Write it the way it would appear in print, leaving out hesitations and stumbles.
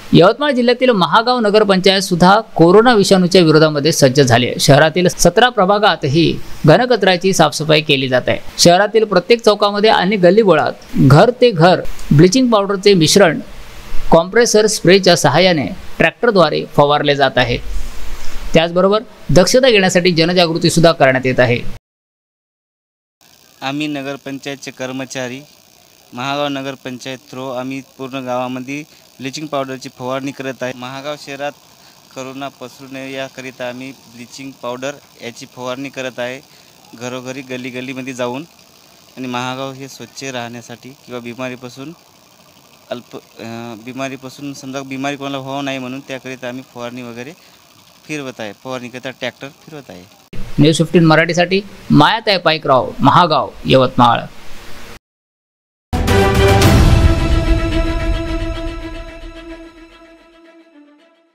यवतमाळ जिल्ह्यातील महागाव नगरपंचायत सुद्धा कोरोना विषाणूच्या विरोधामध्ये सज्ज झाली आहे। शहरातील 17 प्रभागातही घनकचऱ्याची साफसफाई केली जात आहे। शहरातील प्रत्येक चौकामध्ये आणि गल्लीबोळात घर ते घर ब्लिचिंग पावडरचे मिश्रण कॉम्प्रेसर स्प्रेच्या सहाय्याने ट्रॅक्टरद्वारे फवारले जात आहे। त्याचबरोबर दक्षता घेण्यासाठी जनजागृती सुद्धा करण्यात येत आहे। आम्ही नगरपंचायतचे कर्मचारी महागाव नगरपंचायत थ्रो आम्ही पूर्ण गावामध्ये ब्लिचिंग पावडरची फवारणी करत आहे। महागाव शहरात कोरोना पसरू नये याकरिता आम्ही ब्लिचिंग पावडर याची फवारणी करत आहे घरोघरी गल्लीमध्ये जाऊन। आणि महागाव हे स्वच्छ राहण्यासाठी किंवा बिमारीपासून समजा बिमारी कोणाला होऊ नये म्हणून त्याकरिता आम्ही फवारणी वगैरे फिरवत आहे। फवारणीकरिता ट्रॅक्टर फिरवत आहे। न्यूज 15 मराठीसाठी मायाताई पाईकराव, महागाव, यवतमाळ।